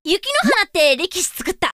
雪の花って歴史作った。